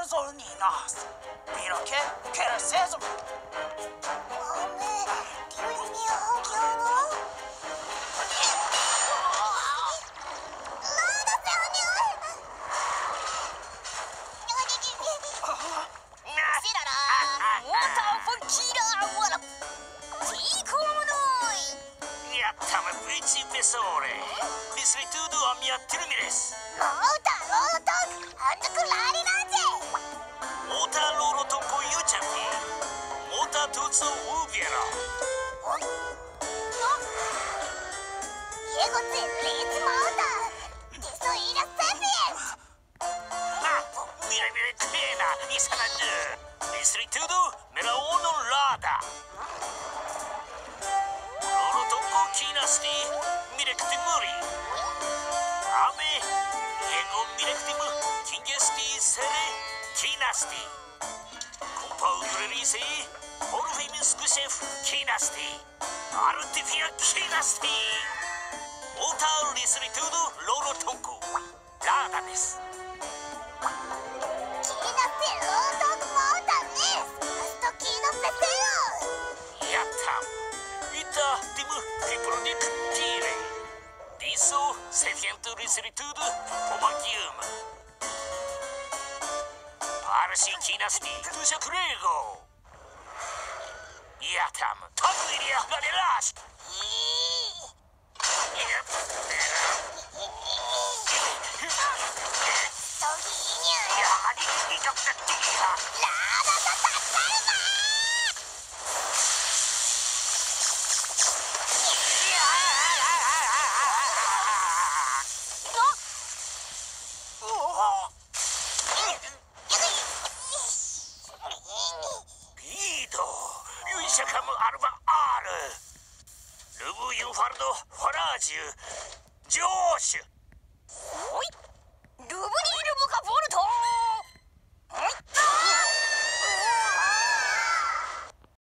Solninas. Mira que eres eso. Dios mío, ¿qué hago? Professore, l'istituto a mia Trimires. Mota loro toko yuchaki. Mota tutsu ubiera. Mira, mira, tena, isanandu. L'istituto me la uno lada. Loro toko kinasti. Mirektimuri. Ame, Ego Mirektim, Kingesti Sere, Kinasti. Compauderisi, Orpheus Chef, Kinasti. Artifia Kinasti. Ota Listritudo, Loro Tonku. Lada des. Yatam. Ita Timu, Pipronic, Tire. Disso, Sefiento Listritudo, Pomagium. Arsi Kinasti, Tusa Prego. Yatam, Tagliria, Ganelas. Josh! Oi! ルブリールブカボルト